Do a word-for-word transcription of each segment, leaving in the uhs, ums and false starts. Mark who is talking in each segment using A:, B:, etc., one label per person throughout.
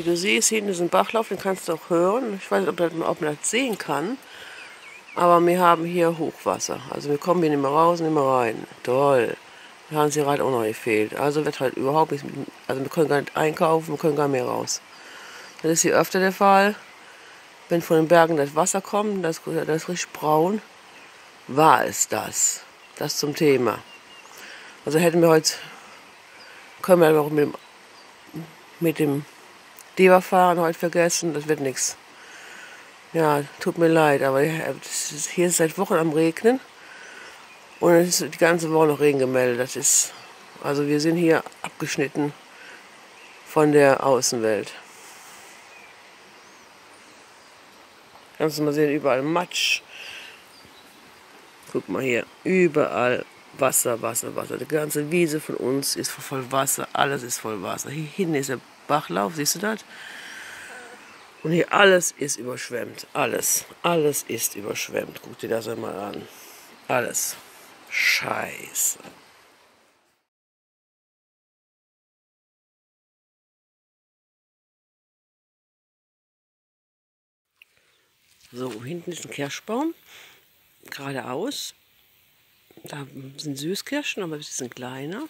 A: Wie du siehst, hinten ist ein Bachlauf, den kannst du auch hören. Ich weiß nicht, ob, das, ob man das sehen kann. Aber wir haben hier Hochwasser. Also wir kommen hier nicht mehr raus, nicht mehr rein. Toll. Wir haben sie gerade auch noch gefehlt. Also wird halt überhaupt nichts. Also wir können gar nicht einkaufen, wir können gar nicht mehr raus. Das ist hier öfter der Fall. Wenn von den Bergen das Wasser kommt, das, das ist richtig braun. War es das? Das zum Thema. Also hätten wir heute, können wir auch mit dem, mit dem Deva-Fahren heute vergessen, das wird nichts. Ja, tut mir leid, aber hier ist es seit Wochen am Regnen und es ist die ganze Woche noch Regen gemeldet. Das ist, also wir sind hier abgeschnitten von der Außenwelt. Kannst du mal sehen, überall Matsch. Guck mal hier, überall Wasser, Wasser, Wasser. Die ganze Wiese von uns ist voll Wasser, alles ist voll Wasser. Hier hinten ist der Bachlauf, siehst du das? Und hier alles ist überschwemmt, alles, alles ist überschwemmt. Guck dir das einmal an, alles. Scheiße. So, hinten ist ein Kirschbaum, geradeaus. Da sind Süßkirschen, aber die sind kleiner.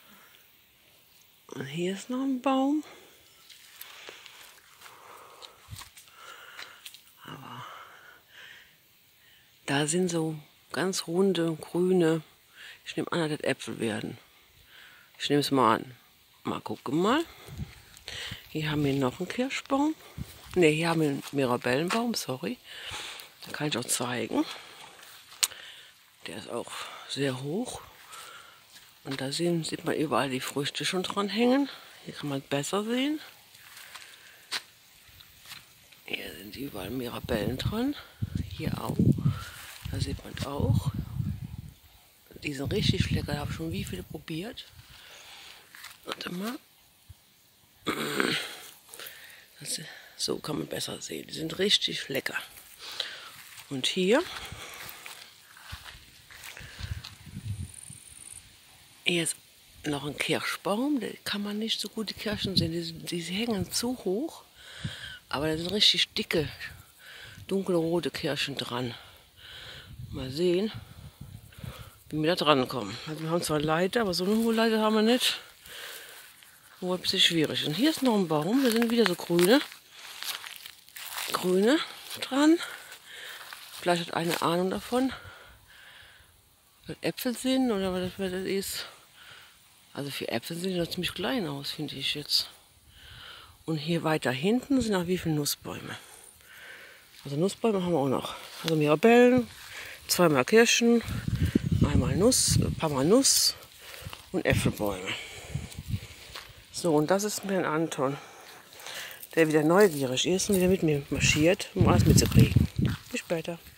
A: Und hier ist noch ein Baum. Aber da sind so ganz runde, grüne, ich nehme an, dass das Äpfel werden. Ich nehme es mal an. Mal gucken mal. Hier haben wir noch einen Kirschbaum. Ne, hier haben wir einen Mirabellenbaum, sorry. Den kann ich auch zeigen. Der ist auch sehr hoch. Und da sehen, sieht man überall die Früchte schon dran hängen. Hier kann man es besser sehen. Hier sind überall Mirabellen dran. Hier auch. Da sieht man es auch. Die sind richtig lecker. Da habe ich schon wie viele probiert. Warte mal. Das, so kann man besser sehen. Die sind richtig lecker. Und hier. Hier ist noch ein Kirschbaum. Da kann man nicht so gut die Kirschen sehen. Die, die hängen zu hoch. Aber da sind richtig dicke, dunkelrote Kirschen dran. Mal sehen, wie wir da dran kommen. Also wir haben zwar Leiter, aber so eine hohe Leiter haben wir nicht. Wo ein bisschen schwierig. Und hier ist noch ein Baum, da sind wieder so grüne, grüne dran. Vielleicht hat eine Ahnung davon, was Äpfel sind oder was das ist. Also für Äpfel sehen die noch ziemlich klein aus, finde ich jetzt. Und hier weiter hinten sind noch wie viele Nussbäume. Also Nussbäume haben wir auch noch. Also Mirabellen, zweimal Kirschen, einmal Nuss, ein paar Mal Nuss und Äpfelbäume. So, und das ist mein Anton, der wieder neugierig ist und wieder mit mir marschiert, um alles mitzukriegen. Bis später.